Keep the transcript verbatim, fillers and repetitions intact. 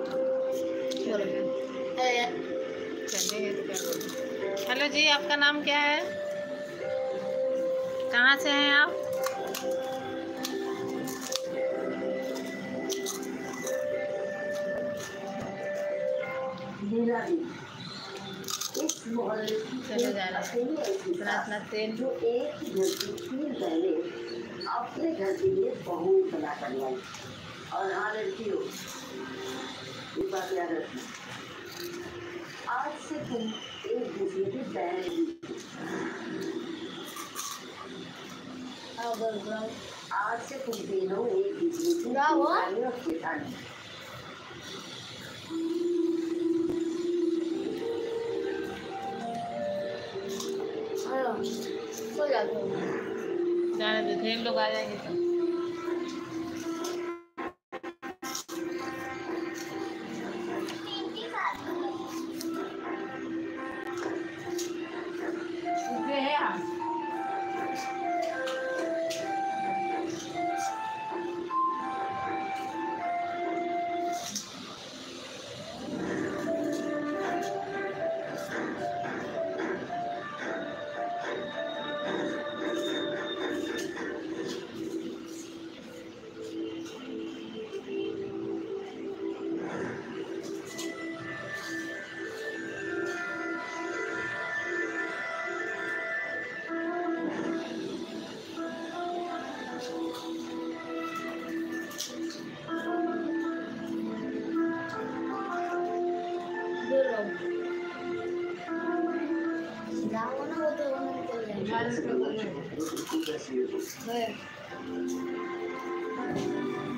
बोलो। चलेंगे तो क्या बोलें। हेलो जी, आपका नाम क्या है? कहाँ से हैं आप? इस मोहल्ले की चले जा रहे हैं इतना इतना तेल। जो एक ही घर की तीन बहनें अपने घर के लिए बहू बना कर लाई। और हाँ लड़कियों, ये बात याद रखना, आज से तुम एक दूसरे की बहन भी। आज से तुम तीनों एक दूसरे की जेठानी और जेठानी। जाने दो, ढेर लोग आ जाएंगे तो। कैसी है?